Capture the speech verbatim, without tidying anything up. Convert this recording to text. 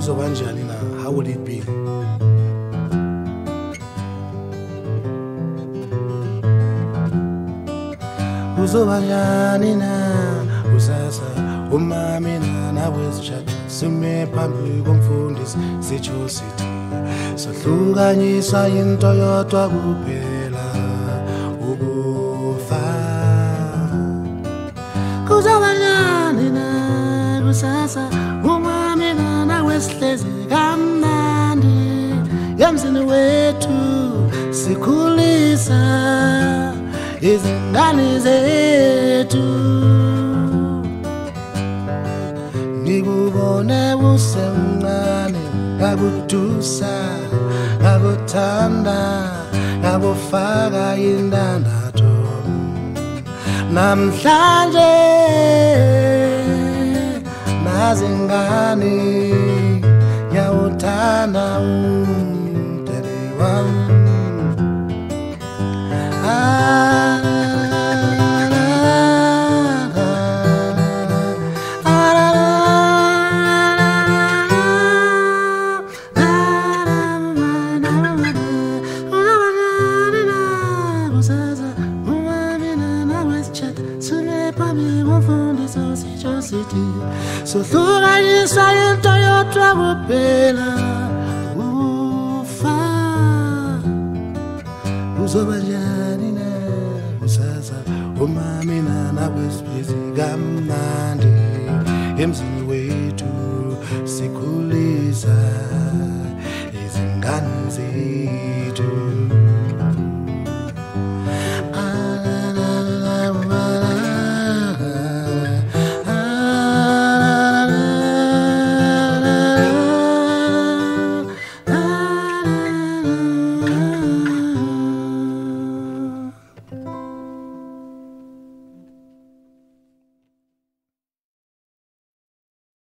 Kuzobenjani na, how would it be? Kuzobenjani na, usasa umami na nawesithatha sime phambi komfundisi sitsho sithi sohlukanyiswa into yodwa kuphela ukufa. Kuzobenjani na, kusasa umami na nawesihlezi kamnandi emzini wethu sikhulisa izingane zethu. Nikubone usemncane ngakudusa ngakuthanda ngakufaka indandatho namhlanje nazingane ngiyawuthanda umdeni wami. Sohlukanyiswa into yodwa kuphela ukufa. Kuzobenjani na, kusasa umami na nawesihlezi kamnandi emzini wethu sikhulisa izingane zethu.